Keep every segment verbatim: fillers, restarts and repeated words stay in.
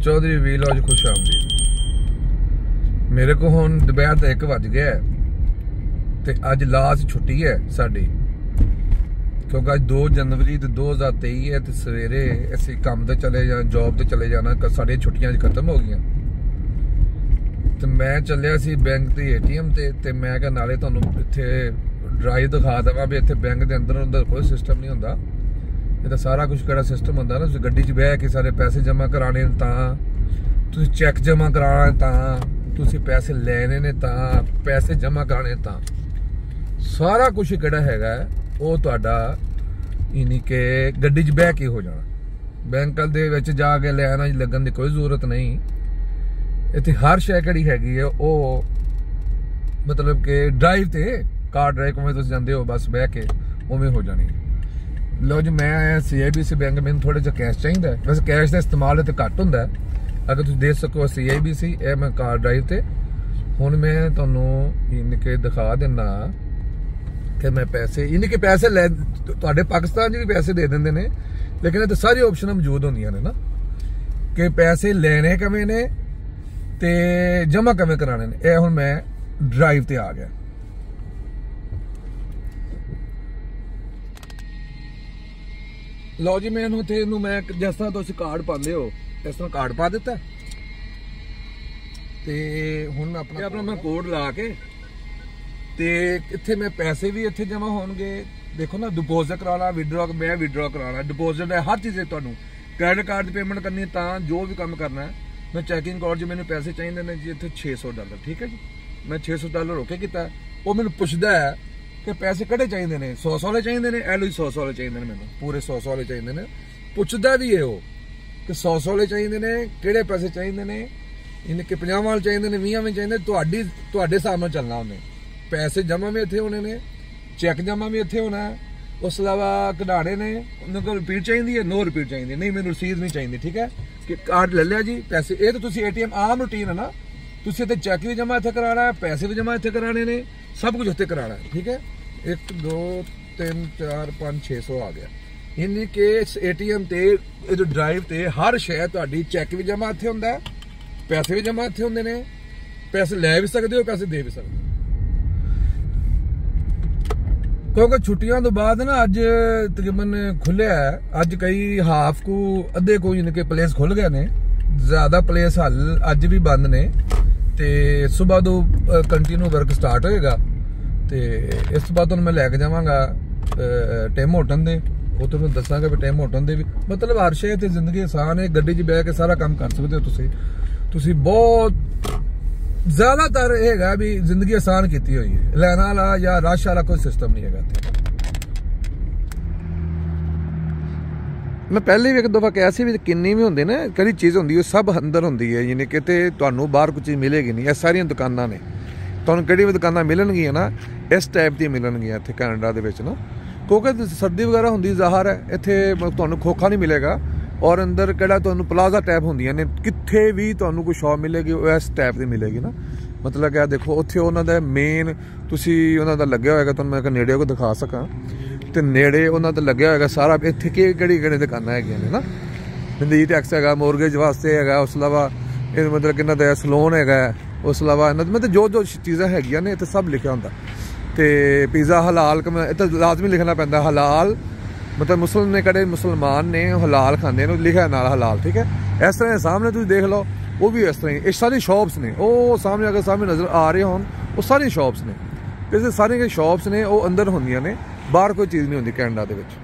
Chaudhary we laws खुश आमदीद। मेरे को हुण दोपहर का एक बज गया ते अज लास्ट छुट्टी है साडी, क्योंकि अज दो जनवरी तो दो हज़ार तेई है। तो सवेरे असीं काम ते चले जाना, जॉब ते चले जाना, साढ़िया छुट्टियां खत्म हो गई। तो मैं चलिया सी बैंक के ए टी एम ते, ते मैं क्या नाले तुहानूं इत्थे ड्राइव दिखा देवां भी इत्थे बैंक के अंदर अंदर कोई सिस्टम नहीं हुंदा। ये तो सारा कुछ किहड़ा सिस्टम हुंदा ना, तुसीं गड्डी च बह के सारे पैसे जमा कराने तां, तुसीं चैक जमा कराना तां, तुसीं पैसे लेने ने तां, पैसे जमा कराने तां, सारा कुछ किहड़ा हैगा वो तुहाडा यानी कि गड्डी च बह के हो जाना। बैंक दे विच जाके लाइनां च लगन की कोई जरूरत नहीं। इत्थे हर शै किहड़ी हैगी है वो मतलब कि ड्राइव ते कार ड्राइव उवें तुसीं जांदे हो बस बह के उवें हो जानी। लो जी मैं आया सी आई बी सी बैंक, मैंने थोड़ा जिहा कैश चाहिए। वैसे कैश का इस्तेमाल तो घट होंदा, अगर तुसीं दे सको सी आई बी सी ए मैं कार ड्राइव ते। हुण मैं तुहानूं यानी कि दिखा दिना कि मैं पैसे यानी कि पैसे लै तुहाडे पाकिस्तान च भी पैसे दे दिंदे ने, लेकिन इत्थे सारी ऑप्शन मौजूद होंदियां ने ना कि पैसे लेने किवें ने ते जमा किवें कराने ने। ए हुण मैं ड्राइव ते आ गया। लो जी मैनू इत्थे मैं जिस तरह तुसीं कार्ड पांदे हो इस तरह कार्ड पा दिता ते हुण अपना अपना मैं कोड ला के ते इत्थे मैं पैसे भी इत्थे जमा होणगे। देखो ना डिपोजिट कराना, विड्रॉ मैं विड्रॉ कराना, डिपोजिट है हर चीज़ तुहानूं क्रेडिट कार्ड की पेमेंट करनी तां जो भी काम करना है। मैं चैकिंग अकाउंट च मैंने पैसे चाहिए ने जी इत्थे छे सौ डॉलर, ठीक है जी। मैं छे सौ डॉलर ओके किया, वो मैंने पुछदा है कि पैसे किहड़े चाहिए ने, सौ सौ वाले चाहिए ने, एल सौ सौ वाले चाहिए ने, मैंने पूरे सौ सौ वाले चाहिए ने। पुछदा भी है वो कि सौ सौ वाले चाहिए ने, किहड़े पैसे चाहिए ने, यानी कि पचास वाले चाहिए ने, बीस में चाहिए, तुहाडी तुहाडे हिसाब नाल चलना उन्हें। पैसे जमा भी इत्थे होने ने, चैक जमा भी इत्थे होना है, उस अलावा कढाने ने, उन्होंने को रिपीट चाहिए है, नो रिपीट चाहिए नहीं, मैंने रसीद नहीं चाहिए, ठीक है कि कार्ड ले लिया जी पैसे। ये तो तुसीं ए टी एम आम रूटीन है ना, तुसीं इत्थे चैक भी जमा इत्थे कराना है, पैसे भी जमा इत्थे कराने ने, सब कुछ इत्थे कराना है, ठीक है। एक दो तीन चार पाँच छे सौ आ गया। यानी कि ए टी एम ते जो ड्राइव ते हर शै तुहाडी चैक भी जमा इत्थे हुंदा है, पैसे भी जमा इत्थे हुंदे ने, पैसे लै भी सकदे हो, पैसे दे भी सकदे हो। क्योंकि छुट्टियां तो बाद ना अज तकरीबन खुलिया है, अज कई हाफ को अद्धे को यानी कि प्लेस खुल गए ने, ज्यादा प्लेस हल अज भी बंद ने। ते सुबह तो कंटिन्यू वर्क स्टार्ट होएगा। ते इस बाद मैं लैके जावांगा टिम होटन दे, वो तो मैं दसांगा भी टिम होटन दे भी मतलब हर शे ते जिंदगी आसान है, गड्डी च बह के सारा काम कर सकते हो तुसीं। तुसीं बहुत ज्यादातर हैगा भी जिंदगी आसान की हुई है, लैन वाला या रश वाला कोई सिस्टम नहीं है। मैं पहले भी एक दफा कहा सी भी किन्नी भी होंदी ना कड़ी चीज़ होंदी सब अंदर होंदी है, यानी कि तुहानूं बाहर कुछ चीज़ मिलेगी नहीं। ये सारियां दुकानां ने, तुहानूं किहड़ी भी दुकानां मिलणगियां ना इस टाइप दी मिलणगियां इत्थे कैनेडा दे विच ना, क्योंकि सर्दी वगैरह होंदी ज़ाहिर है इत्थे तुहानूं खोखा नहीं मिलेगा। और अंदर किहड़ा तुहानूं प्लाजा टाइप होंदियां ने, कित्थे भी तुहानूं कोई शॉप मिलेगी वो इस टाइप दी मिलेगी ना। मतलब क्या देखो उत्थे उन्हां दा मेन तुसीं उन्हां दा लग्गिया होएगा, तुहानूं मैं नेड़े को दिखा सकां ते नेड़े उन्हां दा लग्गिया होएगा सारा इत्थे कि किहड़ी किहड़ी दुकानां हैगियां ने ना। हिंदी टैक्स हैगा, मोरगेज वास्ते हैगा, उस अलावा मतलब कि इन्हां दा सलोन हैगा, उस अलावा इन्हां मतलब जो जो चीज़ां हैगियां ने इत्थे सब लिखिया होंदा। ते पिज़्ज़ा हलाल इत्थे लाजमी लिखना पैंदा हलाल, मतलब मुस्लिम ने कड़े मुसलमान ने हलाल खाते हैं लिखा नाल हलाल, ठीक है। इस तरह सामने तुम देख लो वो भी इस तरह ही सारी शॉप्स ने, वो सामने अगर सामने नज़र आ रहे हो वो सारी शॉप्स ने, वैसे सारी के शॉप्स ने वो अंदर होंदियां ने, बाहर कोई चीज़ नहीं होंदी कैनेडा दे विच।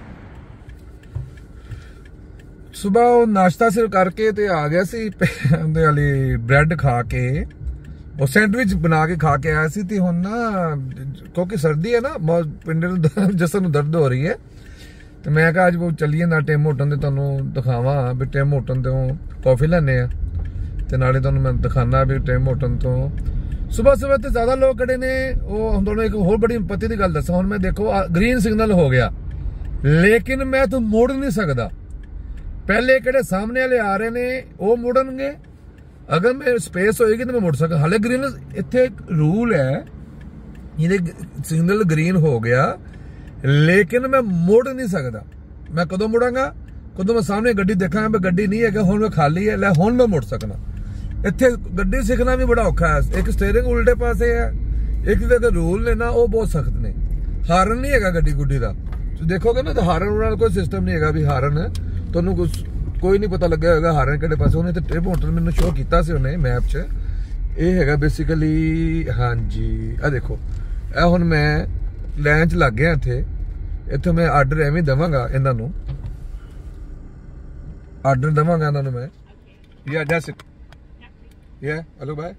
सुबह वो नाश्ता सिर करके ते आ गया सी उहदे वाली ब्रैड खा के, वो सैंडविच बना के खा के आया सी। ते हुण ना क्योंकि सर्दी है ना, पिंडे जिस्म नूं दर्द हो रही है, तो मैं कहा अज वो चलिए ना टिम होटन दे तुहानूं दिखावां भी टिम होटन तो कॉफी लैने आ, ते नाले तुहानूं मैं दिखाना भी टिम होटन तो सुबह सुबह तो ज्यादा लोग खड़े ने। वो तुहानूं एक होर बड़ी पति की गल दसां, हुण मैं देखो ग्रीन सिग्नल हो गया लेकिन मैं तो मुड़ नहीं सकदा। पहले किहड़े सामने वाले आ रहे ने वो मुड़नगे, अगर मैं स्पेस होएगी तो मैं मुड़ सकां। हाले ग्रीन इत्थे एक रूल है, ये सिग्नल ग्रीन हो गया लेकिन मैं मुड़ नहीं सकता। मैं कदों मुड़ांगा कदों मैं सामने गड्डी देखा मैं गड्डी नहीं है कि हुण मैं खाली है लै हुण मैं मुड़ सकना। इत्थे गड्डी सीखना भी बड़ा औखा है। एक स्टीयरिंग उल्टे पासे है, एक दे रूल ने ना वो बहुत सख्त ने। हारन नहीं है गड्डी गुड्डी का, देखोगे ना तो हारन उन्होंने कोई सिस्टम नहीं है भी हारन है तुहानू कुछ कोई नहीं पता लग्या होगा हारन किहड़े पासे। उन्हें तो ट्रिप होटल मैंने शो किया से उन्हें मैप च ये है बेसिकली। हाँ जी आ देखो ए हुण मैं लैन च लग गया इत्थे। इत्थे मैं आर्डर एवें देवांगा इन्हां नूं, आर्डर देवांगा इन्हां नूं मैं या दैट्स इट या हेलो बाय।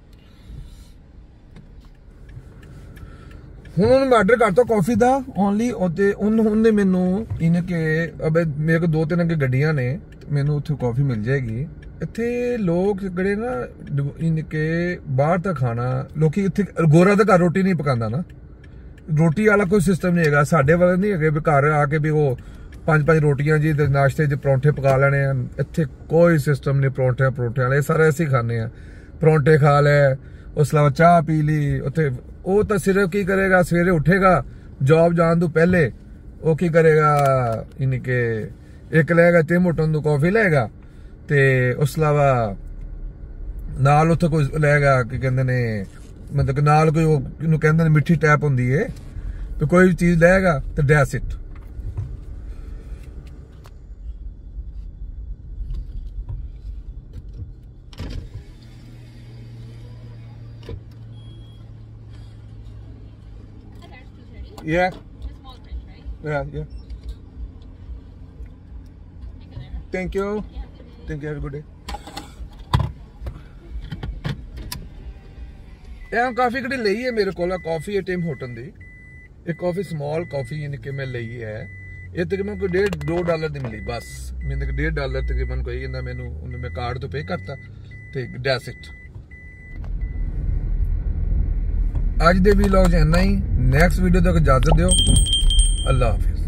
हुण मैं आर्डर करता कॉफी का ओनली उन्हें मैनू इनके अब मेरे को दो तीन अगे गड्डियां ने मैनू उत्थे कॉफी मिल जाएगी। इत्थे लोग जड़े ना इनके बाहर का खाना लोग इत्थे गोरा तो घर रोटी नहीं पकांदा ना, रोटी वाला कोई सिस्टम नहीं है साडे वाले नहीं है भी घर आके भी वो पांच पांच रोटियां जी नाश्ते च परौंठे पका लेने। इत्थे कोई सिस्टम नहीं परौंठे परौंठे वाले सारे असीं खाने हैं। परौंठे खा ले उस अलावा चाह पी ली उत्थे। वो तो सिर्फ की करेगा सवेरे उठेगा जॉब जान तो पहले वो की करेगा इनके एक लेगा टिम होटल तो कॉफी लेगा ते उस अलावा नाल उत्थे कोई लेगा की कहंदे ने मतलब कि नाल कोई वो कहंदे ने मिठी टैप हुंदी है तो कोई भी चीज लेगा तो that's it. Yeah. A small fish, right? Yeah, yeah. Thank you. Yeah. Thank you. Have a good day. ਇਹ ਕਾਫੀ ਕਿਹੜੀ ਲਈ ਹੈ ਮੇਰੇ ਕੋਲ ਕਾਫੀ ਹੈ ਟਿਮ ਹੋਟਲ ਦੀ ਇੱਕ ਕਾਫੀ ਸਮਾਲ ਕਾਫੀ ਯਾਨੀ ਕਿ ਮੈਂ ਲਈ ਹੈ। ਇਹ ਤਕਰੀਬਨ ਕੋਈ ਡੇਢ ਦੋ ਡਾਲਰ ਦੀ ਮਿਲੀ ਬਸ ਮੈਨੂੰ ਕਿ ਡੇਢ ਡਾਲਰ ਤਕਰੀਬਨ ਕੋਈ ਕਹਿੰਦਾ ਮੈਨੂੰ ਉਹਨੇ ਮੈਂ ਕਾਰਡ ਤੋਂ ਪੇ ਕਰਤਾ ਤੇ ਦੈਟਸ ਇਟ। ਅੱਜ ਦੇ ਵਲੌਗ 'ਚ ਇੰਨਾ ਹੀ। ਨੈਕਸਟ ਵੀਡੀਓ ਤੱਕ ਇਜਾਜ਼ਤ ਦਿਓ। ਅੱਲਾ ਹਾਫਿਜ਼।